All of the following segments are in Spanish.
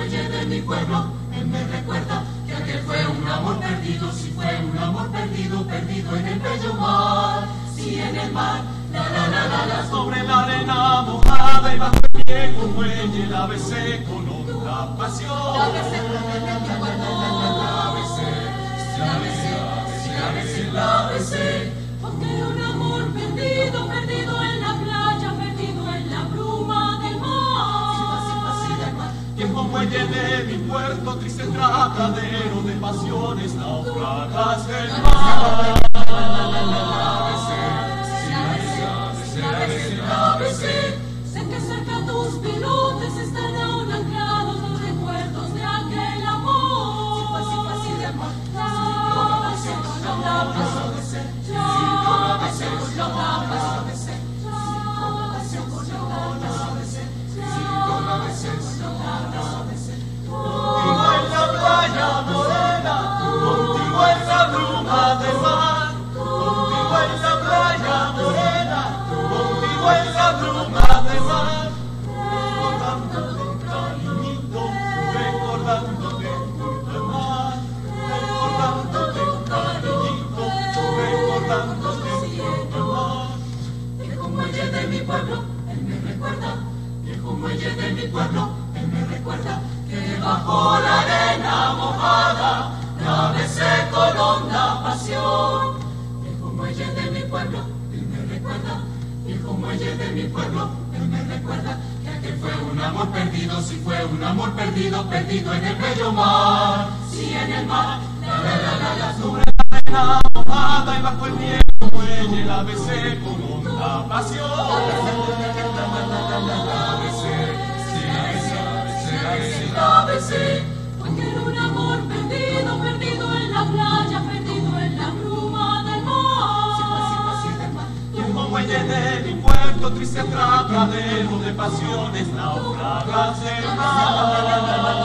muelle de mi pueblo, él me recuerda que aquel fue un amor perdido, si fue un amor perdido, perdido en el bello mar, si en el mar, la, sobre la arena mojada y bajo el viejo muelle, la besé con honda pasión. La besé, la besé, porque era un amor perdido, perdido en la playa, perdido en la bruma del mar. Viejo muelle de mi puerto, triste tratadero de pasiones, náufragas del mar. La besé, sé que cerca tus pilotes están aún anclados los recuerdos de aquel amor. Si fue así de amor, la besé, Contigo en la playa morena, contigo en la bruma del mar, contigo en la playa morena, contigo en la bruma del mar, recordándote cariñito, recordándote junto al mar, recordándote cariñito, recordándote junto al mar. Viejo muelle de mi pueblo, él me recuerda, viejo muelle de mi pueblo, él me recuerda que bajo la arena mojada la besé con honda pasión. Viejo muelle de mi pueblo, él me recuerda, viejo muelle de mi pueblo, él me recuerda que aquel fue un amor perdido, si fue un amor perdido, perdido en el bello mar, si en el mar, sobre la arena mojada y bajo el viejo muelle, la besé con honda pasión. La besé, porque era un amor perdido, perdido en la playa, perdido en la bruma del mar. Viejo muelle de mi puerto, triste tratadero de pasiones, náufragas del mar.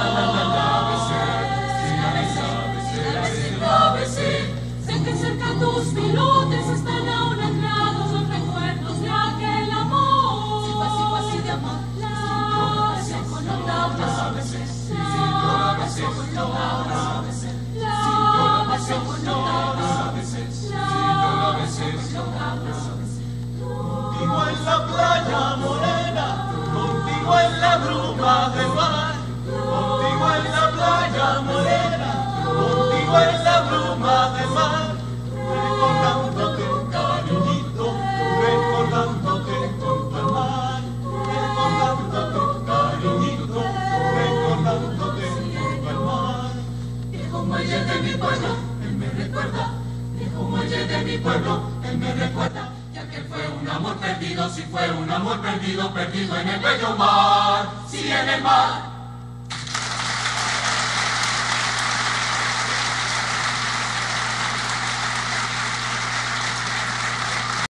La besé, sé que cerca tus pilotes están aún anclados los recuerdos de aquel amor. Si fue así de amor, la besé con la besé, la besé con la besé, la besé con la besé, la besé con la besé. Contigo en la playa morena, contigo en la bruma del mar, contigo en la playa morena, contigo en la bruma del mar, recordándote cariñito, recordándote junto al mar, recordándote cariñito, recordándote junto al mar. Viejo muelle de mi pueblo, él me recuerda, viejo muelle de mi pueblo, él me recuerda que aquel fue un amor perdido, si fue un amor perdido, perdido en el bello mar, si en el mar.